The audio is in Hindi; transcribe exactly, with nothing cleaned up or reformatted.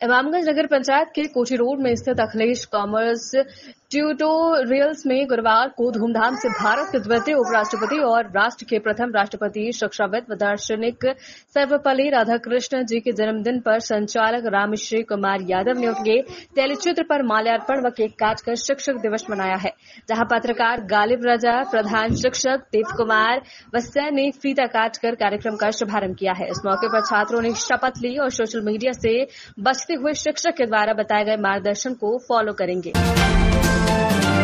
इमामगंज नगर पंचायत के कोठी रोड में स्थित अखिलेश कॉमर्स ट्यूटोरियल्स में गुरुवार को धूमधाम से भारत के द्वितीय उपराष्ट्रपति और राष्ट्र के प्रथम राष्ट्रपति शिक्षाविद व दार्शनिक सर्वपल्ली राधाकृष्ण जी के जन्मदिन पर संचालक रामश्री कुमार यादव ने उनके तैलचित्र पर माल्यार्पण व केक काटकर शिक्षक दिवस मनाया है, जहां पत्रकार गालिब रजा, प्रधान शिक्षक दीप कुमार वस्या ने फीता काटकर कार्यक्रम का शुभारंभ किया है। इस मौके पर छात्रों ने शपथ ली और सोशल मीडिया से बचते हुए शिक्षक के द्वारा बताए गए मार्गदर्शन को फॉलो करेंगे।